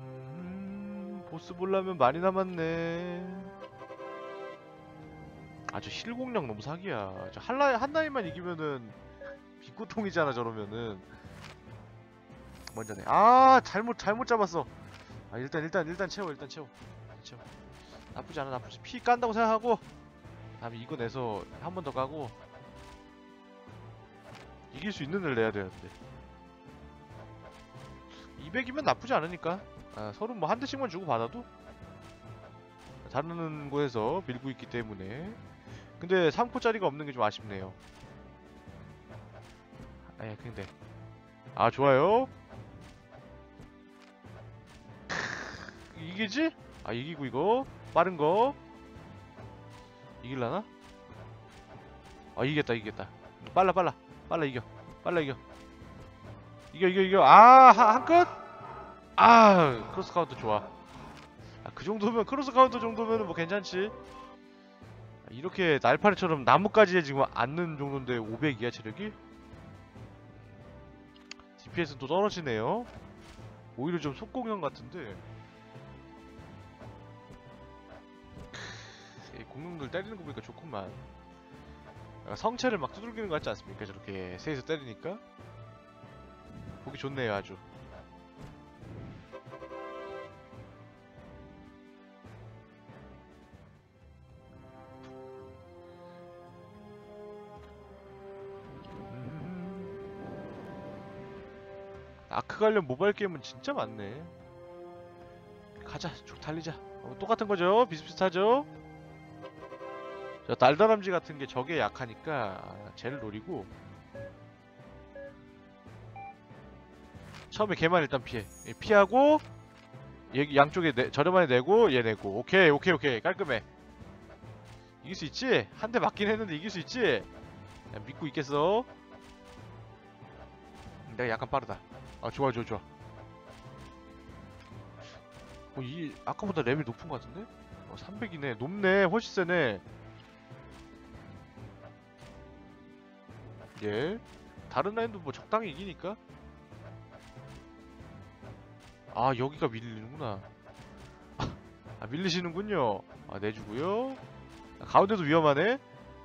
보스 보려면 많이 남았네. 아주 실공력 너무 사기야. 저 한라인만 이기면은 빅고통이잖아 저러면은. 먼저네. 아 잘못 잡았어. 아 일단 채워. 일단 채워. 나쁘지 않아. 피 깐다고 생각하고 다음에 이거 내서 한 번 더 까고 이길 수 있는 애를 내야 되는데 200이면 나쁘지 않으니까. 서로 뭐 한 대씩만 주고 받아도 다른 곳에서 밀고 있기 때문에. 근데 3코짜리가 없는 게 좀 아쉽네요. 근데 좋아요. 이기지? 이기고 이거 빠른 거 이길라나? 이기겠다. 빨라 이겨. 이겨. 한 끗? 크로스 카운터 좋아. 그 정도면 크로스 카운터 정도면은 뭐 괜찮지. 이렇게 날파리처럼 나무까지 지금 앉는 정도인데 500이야 체력이? DPS는 또 떨어지네요. 오히려 좀 속공형 같은데. 공룡들 때리는 거 보니까 좋구만. 성체를 막 두들기는 거 같지 않습니까? 저렇게 세에서 때리니까 보기 좋네요 아주. 아크 관련 모바일 게임은 진짜 많네. 가자 쭉 달리자. 똑같은 거죠? 비슷비슷하죠? 저 날다람쥐 같은 게 적에 약하니까 쟤를 노리고 처음에 걔만 일단 피하고 얘 양쪽에 저렴하게 내고 얘 내고. 오케이 깔끔해. 이길 수 있지? 한 대 맞긴 했는데 이길 수 있지? 믿고 있겠어? 내가 약간 빠르다. 좋아. 이 아까보다 레벨 높은 것 같은데? 300이네. 높네. 훨씬 세네. 예. 다른 라인도 뭐 적당히 이기니까. 여기가 밀리는구나. 밀리시는군요. 내주고요. 가운데도 위험하네.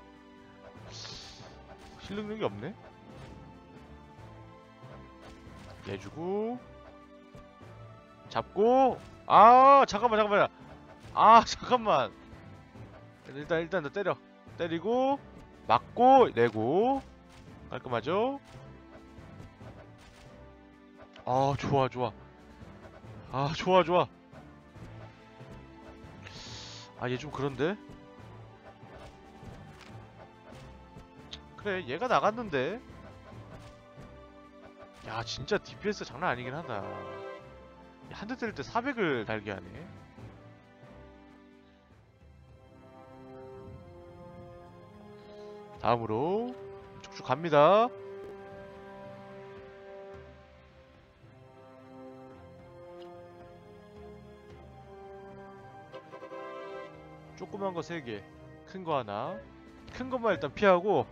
실 능력이 없네. 내주고 잡고. 잠깐만. 잠깐만. 일단 너 때리고 맞고 내고. 깔끔하죠? 좋아. 좋아. 얘 좀 그런데? 그래, 얘가 나갔는데? 야, 진짜 DPS 장난 아니긴 하다. 한 대 때릴 때 400을 달게 하네. 다음으로 쭉쭉 갑니다. 조그만 거 3개, 큰 거 하나. 큰 것만 일단 피하고.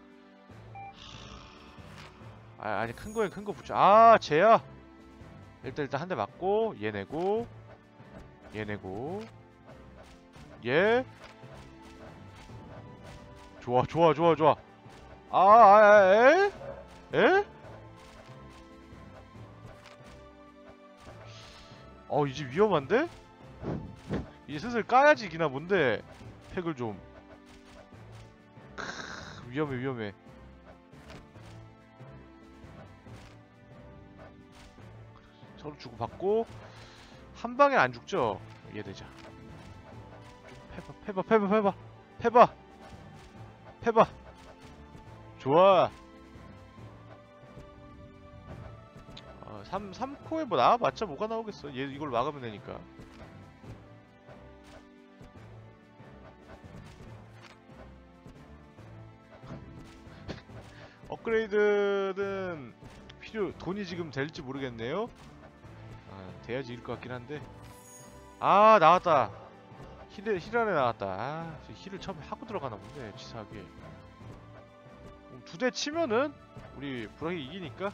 아니 큰 거엔 큰 거 붙여. 쟤야. 일단 한 대 맞고 얘 내고 얘. 좋아. 에? 이제 위험한데? 이제 슬슬 까야지 이기나 뭔데. 팩을 좀. 위험해. 서로 주고받고. 한 방에 안 죽죠? 얘 되자. 패봐. 좋아. 3코에 뭐 나와봤자 뭐가 나오겠어. 얘 이걸 막으면 되니까. 업그레이드는 돈이 지금 될지 모르겠네요. 돼야지 이길 것 같긴 한데. 나왔다. 힐 안에 나왔다. 힐을 처음에 하고 들어가나 본데, 치사하게. 2대 치면은 우리 브라기 이기니까.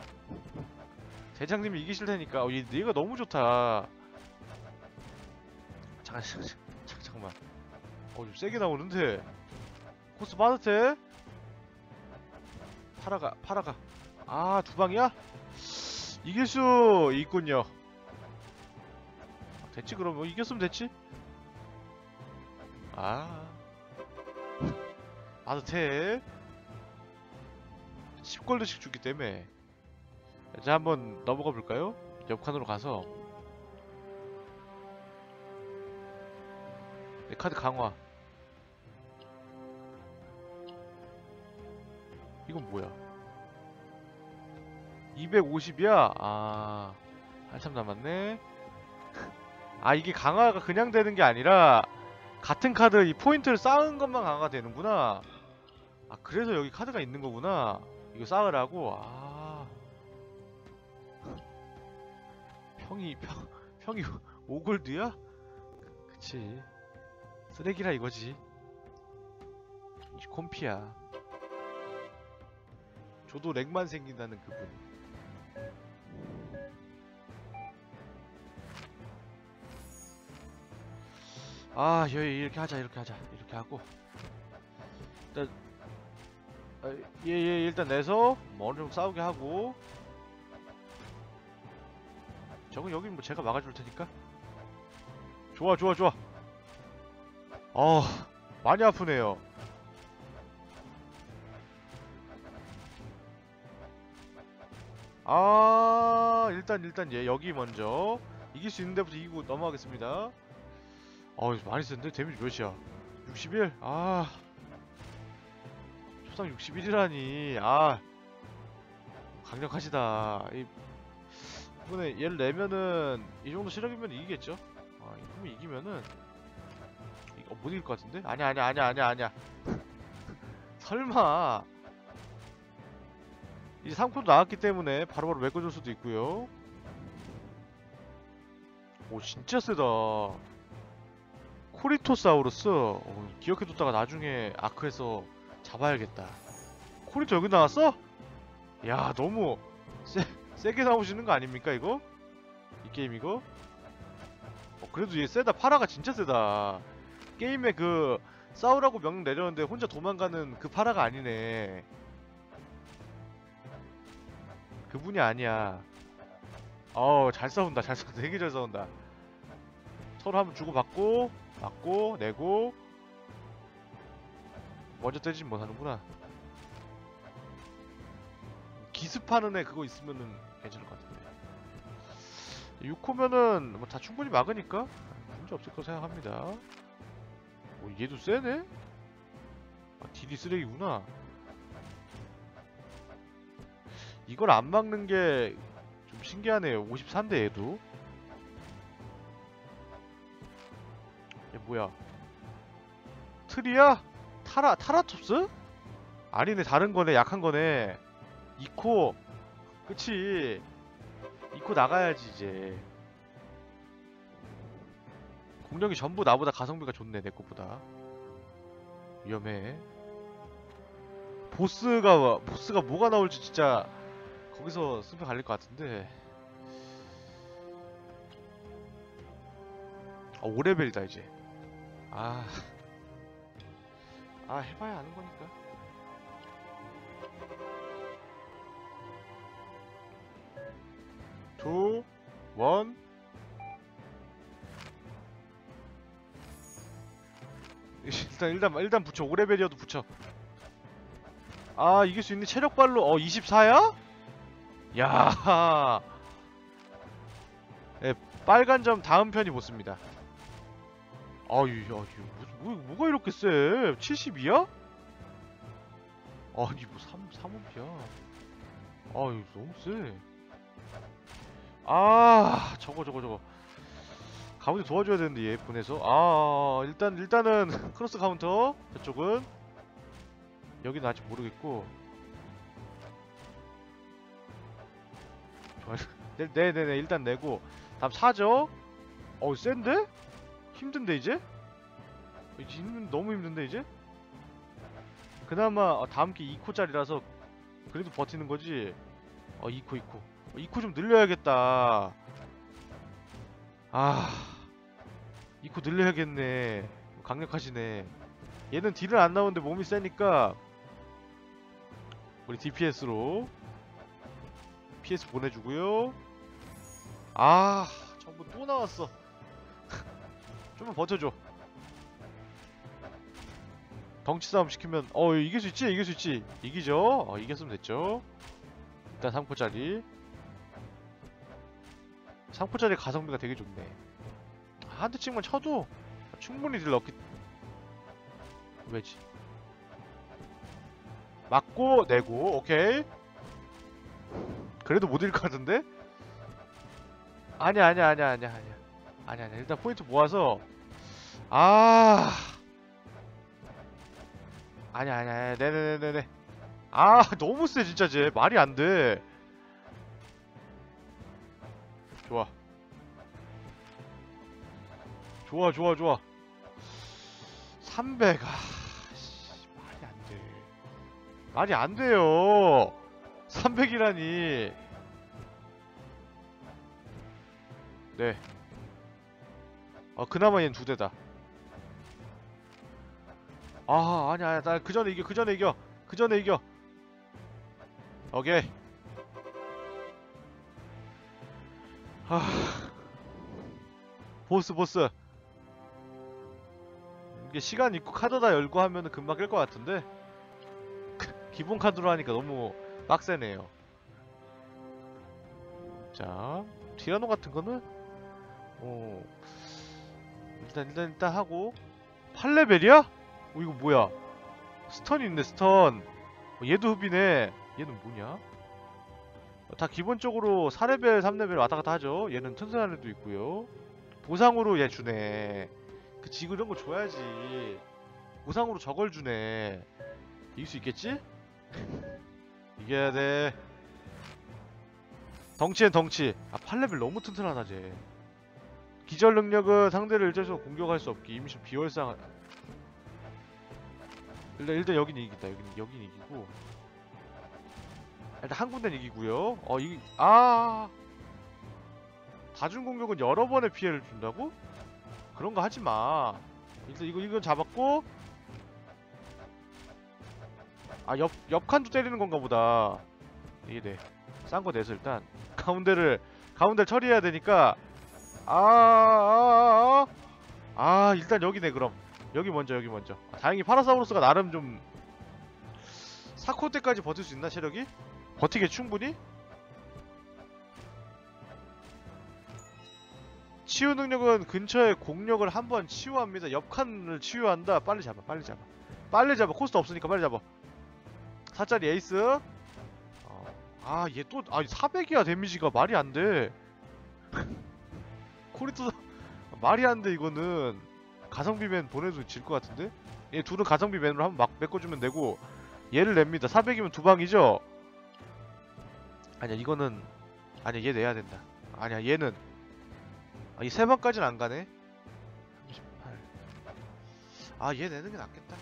대장님이 이기실 테니까. 얘가 너무 좋다. 잠깐만. 좀 세게 나오는데. 코스 빠듯해. 팔아가. 아, 두 방이야? 이길 수 있군요. 됐지, 그럼. 뭐 이겼으면 됐지. 아, 빠듯해. 10골드씩 주기 때문에. 자, 한번 넘어가 볼까요? 옆 칸으로 가서. 내 카드 강화. 이건 뭐야? 250이야? 아, 한참 남았네. 아, 이게 강화가 그냥 되는 게 아니라 같은 카드 이 포인트를 쌓은 것만 강화가 되는구나. 아, 그래서 여기 카드가 있는 거구나. 이거 쌓으라고. 아, 평이 5골드야? 그치. 쓰레기라 이거지. 콤피야. 저도 렉만 생긴다는 그분. 아, 이렇게 하자. 이렇게 하고. 일단, 얘 일단 내서 뭐 어느 정도 싸우게 하고. 저건 여기 뭐 제가 막아줄 테니까. 좋아. 많이 아프네요. 아, 일단 얘 여기 먼저 이길 수 있는 데부터 이기고 넘어가겠습니다. 많이 센데? 데미지 몇이야? 61? 아, 초당 61이라니. 아, 강력하시다. 이번에 얘를 내면은 이 정도 시력이면 이기겠죠? 아, 이러면 이기면은 못 이길 것 같은데? 아니야. 설마. 이제 3코도 나왔기 때문에 바로바로 메꿔줄 수도 있고요. 오, 진짜 세다. 코리토사우루스. 기억해뒀다가 나중에 아크에서 잡아야겠다. 코리토 여기 나왔어? 야, 너무 세게 나오시는 거 아닙니까 이거? 이 게임 이거? 그래도 얘 세다. 파라가 진짜 세다. 게임에 그 싸우라고 명령 내렸는데 혼자 도망가는 그 파라가 아니네. 그분이 아니야. 잘 싸운다. 되게 잘 싸운다. 서로 한번 주고받고 맞고 내고. 먼저 때리진 못하는구나. 기습하는 애 그거 있으면은 괜찮을 것 같은데. 6호면은 뭐 다 충분히 막으니까 문제 없을 거 생각합니다. 얘도 세네? 아, 딜이 쓰레기구나. 이걸 안 막는 게 좀 신기하네요. 54인데 얘도. 얘 뭐야? 트리야? 타라톱스? 아니네, 다른 거네. 약한 거네. 2코. 그치. 2코 나가야지 이제. 공격이 전부 나보다 가성비가 좋네. 내 것보다. 위험해. 보스가 뭐가 나올지 진짜 거기서 승패 갈릴 것 같은데. 5레벨이다 이제. 해봐야 아는 거니까. 투, 원. 일단 붙여. 5레벨이어도 붙여. 이길 수 있는 체력발로 24야? 야. 네, 빨간 점 다음 편이 보스입니다. 뭐가 이렇게 세? 72야? 아니 뭐 3원피야. 이거 너무 세. 저거 가운데 도와줘야 되는데 얘 보내서. 일단은 크로스 카운터. 저쪽은 여기는 아직 모르겠고. 좋아. 네네네, 일단 내고 다음 사죠. 센데? 힘든데 이제? 너무 힘든데 이제? 그나마 다음 게 2코짜리라서 그래도 버티는 거지. 2코 좀 늘려야겠다. 2코 늘려야겠네. 강력하시네. 얘는 딜은 안 나오는데 몸이 세니까 우리 DPS로 PS 보내주고요. 아, 전부 또 나왔어. 좀만 버텨줘. 덩치 싸움 시키면 이길 수 있지? 이길 수 있지? 이기죠? 이겼으면 됐죠. 일단 3코짜리 3코짜리 가성비가 되게 좋네. 한 대씩만 쳐도 충분히 딜 넣기. 왜지? 맞고 내고 오케이. 그래도 못 이길 것 같은데? 아니야. 일단 포인트 모아서 아니야. 네네네네. 너무 세 진짜 쟤. 말이 안 돼. 좋아. 300. 말이 안 돼. 말이 안 돼요. 300이라니. 네. 그나마 얘는 2대다. 아니야. 나 그 전에 이겨. 오케이. 보스. 이게 시간 있고 카드 다 열고 하면은 금방 깰 것 같은데 기본 카드로 하니까 너무 빡세네요. 자, 티라노 같은 거는 일단 하고 8레벨이야? 이거 뭐야? 스턴이 있네 스턴. 얘도 흡이네. 얘는 뭐냐? 다 기본적으로 4레벨 3레벨 왔다갔다 하죠. 얘는 튼튼한 애도 있고요. 보상으로 얘 주네. 그치, 이런 거 줘야지. 보상으로 저걸 주네. 이길 수 있겠지? 이겨야 돼. 덩치엔 덩치. 8레벨 너무 튼튼하다 쟤. 기절 능력은 상대를 일제적으로 공격할 수 없기. 임시 비월상. 일단 여긴 이기다. 여긴 이기고. 일단 한 군데는 이기고요. 다중 공격은 여러 번의 피해를 준다고? 그런 거 하지 마. 일단 이건 잡았고. 옆 칸도 때리는 건가 보다. 이게 돼. 싼 거 내서 일단 가운데를 처리해야 되니까. 일단 여기네. 그럼 여기 먼저. 다행히 파라사우루스가 나름 좀 4코 때까지 버틸 수 있나 체력이? 버티게 충분히? 치유 능력은 근처에 공력을 한번 치유합니다. 옆 칸을 치유한다. 빨리 잡아. 코스트 없으니까 빨리 잡아. 4짜리 에이스. 얘 또 400이야 데미지가. 말이 안 돼. 코리토 말이 안 돼. 이거는 가성비맨 보내도 질 것 같은데? 얘 둘은 가성비맨으로 한번 막 메꿔주면 되고 얘를 냅니다. 400이면 2방이죠? 아니야 이거는 아니야 얘 내야 된다. 아니야 얘는 이 3방까지는 안 가네. 38. 얘 내는 게 낫겠다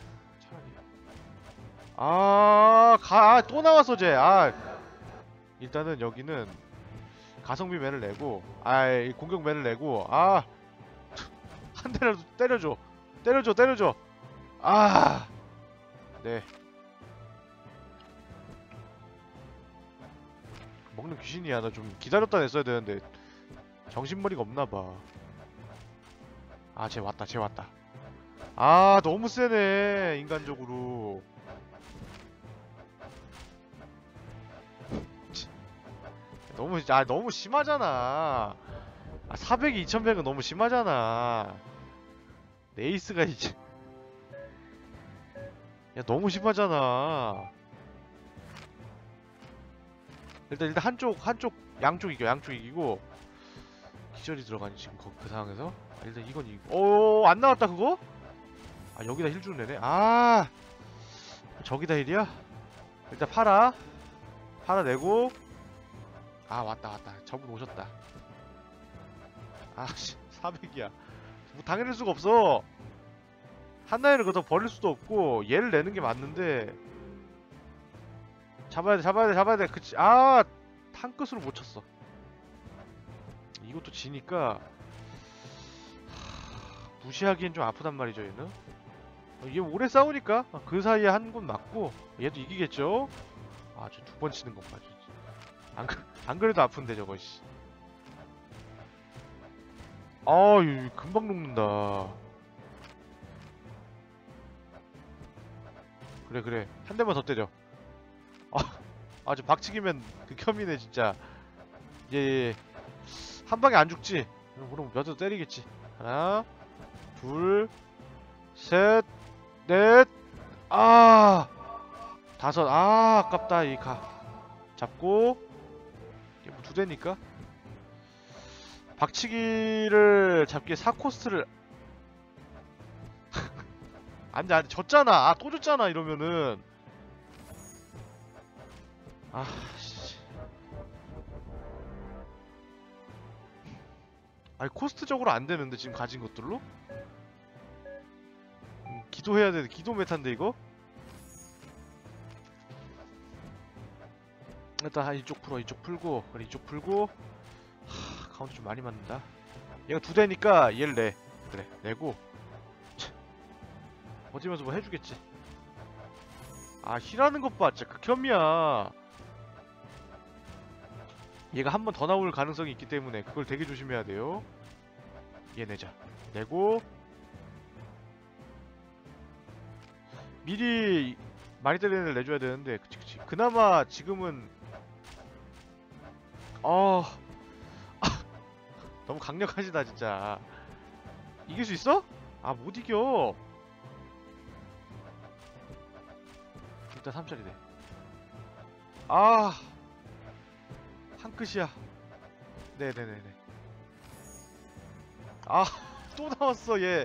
차라리. 또 나왔어 쟤. 일단은 여기는 가성비 맨을 내고 공격 맨을 내고 한 대라도 때려줘. 네. 먹는 귀신이야. 나 좀 기다렸다 냈어야 되는데 정신머리가 없나봐. 쟤 왔다. 너무 세네 인간적으로. 너무 심하잖아. 400이 2100은 너무 심하잖아. 네이스가 이제 야 너무 심하잖아. 일단 양쪽 이기고 기절이 들어가니 지금 그 상황에서. 일단 이건 이기고. 안 나왔다 그거? 여기다 힐 주는 애네. 저기다 힐이야? 일단 팔아 내고. 왔다. 저분 오셨다. 400이야. 뭐 당해낼 수가 없어. 한나이를 그렇다고 버릴 수도 없고 얘를 내는 게 맞는데. 잡아야 돼. 그치. 탕끝으로 못 쳤어. 이것도 지니까 무시하기엔 좀 아프단 말이죠 얘는. 이게 오래 싸우니까 그 사이에 한 곳 맞고 얘도 이기겠죠? 아, 저 두 번 치는 것 봐. 안 그래도 아픈데 저거 씨. 아, 금방 녹는다. 그래 그래. 한 대만 더 때려. 저 박치기면 극혐이네 진짜. 예. 한 방에 안 죽지? 그럼 몇 대 때리겠지. 하나, 둘, 셋, 넷, 다섯. 아깝다. 이 잡고 이게 뭐 두 대니까 박치기를 잡기에 4코스트를 안돼 졌잖아. 또 졌잖아 이러면은. 씨. 아니 코스트적으로 안 되는데 지금 가진 것들로? 기도해야 돼. 기도 메타인데 이거? 일단 이쪽 풀어. 이쪽 풀고 그래 이쪽 풀고. 가운데 좀 많이 맞는다. 얘가 두 대니까 얘를 내. 그래 내고 버티면서 뭐 해주겠지. 힐하는 것 봐. 진짜 극혐이야. 얘가 한 번 더 나올 가능성이 있기 때문에 그걸 되게 조심해야 돼요. 얘 내자. 내고 미리 많이 때리는 애를 내줘야 되는데 그치. 그나마 지금은 너무 강력하시다 진짜. 이길 수 있어? 못 이겨. 일단 3짜리네. 한 끝이야. 네네네네. 또 나왔어 얘.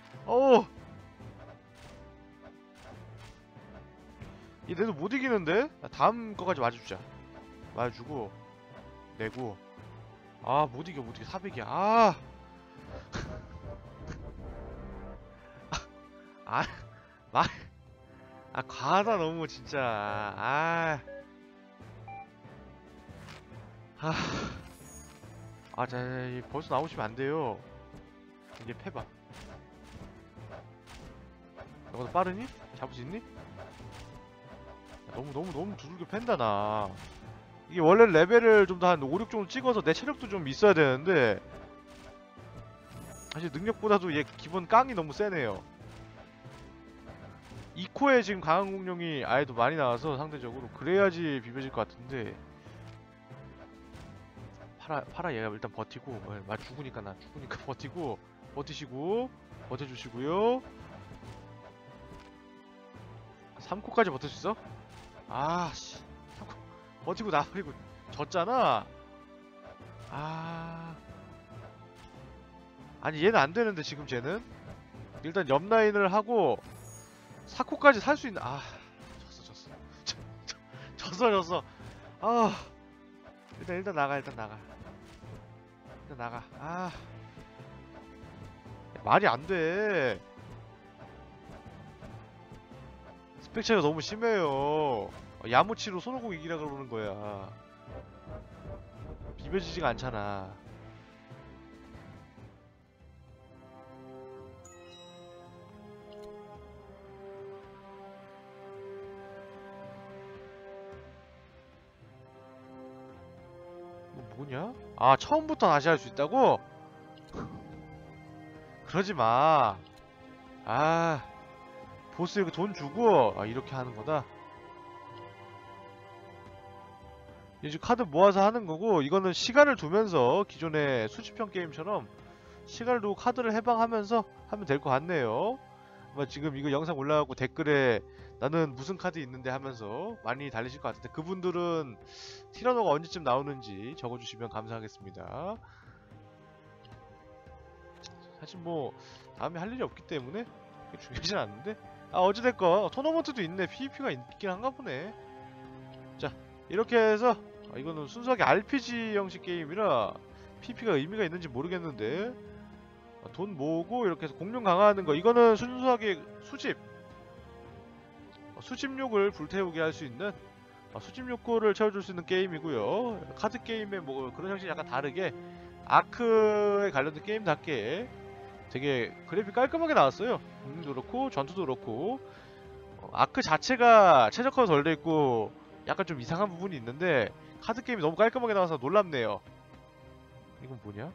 얘 내도 못 이기는데? 다음 거까지 맞아주자. 맞아주고 내고. 못 이겨 400이야. 과하다 너무 진짜. 자, 벌써 나오시면 안 돼요. 이제 패봐. 너보다 빠르니? 잡을 수 있니? 너무 두들겨 팬다 나. 이게 원래 레벨을 좀 더 한 5, 6 정도 찍어서 내 체력도 좀 있어야 되는데 사실 능력보다도 얘 기본 깡이 너무 세네요. 2코에 지금 강한 공룡이 아예도 많이 나와서 상대적으로 그래야지 비벼질 것 같은데. 파라 얘가 일단 버티고 죽으니까 버티고 버티시고 버텨주시고요. 3코까지 버틸 수 있어? 씨 3코 버티고 나버리고 졌잖아. 아니 얘는 안 되는데 지금 쟤는 일단 옆 라인을 하고 4코까지 살 수 있는. 졌어. 일단 나가. 말이 안 돼. 스펙 차이가 너무 심해요. 야무치로 손오공 이기라 그러는 거야. 비벼지지가 않잖아. 뭐냐? 처음부터 다시 할 수 있다고? 그러지 마. 보스 이렇게 돈 주고 이렇게 하는 거다. 이제 카드 모아서 하는 거고, 이거는 시간을 두면서 기존의 수집형 게임처럼 시간을 두고 카드를 해방하면서 하면 될 것 같네요. 지금 이거 영상 올라가고 댓글에 나는 무슨 카드 있는데 하면서 많이 달리실 것 같은데, 그분들은 티라노가 언제쯤 나오는지 적어주시면 감사하겠습니다. 사실 뭐 다음에 할 일이 없기 때문에 그게 중요하진 않는데, 어찌됐건 토너먼트도 있네. PVP가 있긴 한가 보네. 자, 이렇게 해서 이거는 순수하게 RPG 형식 게임이라 PVP가 의미가 있는지 모르겠는데, 돈 모으고 이렇게 해서 공룡 강화하는 거, 이거는 순수하게 수집욕을 불태우게 할 수 있는 수집 욕구를 채워줄 수 있는 게임이고요. 카드 게임의 뭐 그런 형식이 약간 다르게 아크에 관련된 게임답게 되게 그래픽 깔끔하게 나왔어요. 도 그렇고 전투도 그렇고 아크 자체가 최적화가 덜 돼있고 약간 좀 이상한 부분이 있는데 카드 게임이 너무 깔끔하게 나와서 놀랍네요. 이건 뭐냐?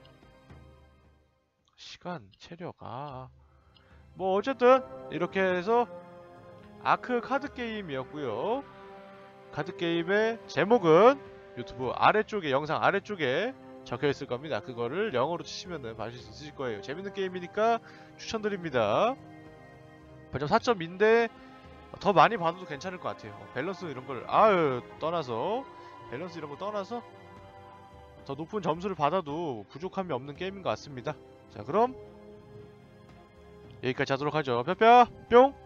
시간, 체력, 뭐 어쨌든 이렇게 해서 아크 카드 게임이었고요. 카드 게임의 제목은 유튜브 아래쪽에, 영상 아래쪽에 적혀있을 겁니다. 그거를 영어로 치시면은 봐실 수 있으실 거예요. 재밌는 게임이니까 추천드립니다. 벌점 4.2인데 더 많이 봐도 괜찮을 것 같아요. 밸런스 이런 걸 떠나서 밸런스 이런 거 떠나서 더 높은 점수를 받아도 부족함이 없는 게임인 것 같습니다. 자, 그럼 여기까지 하도록 하죠. 뿅!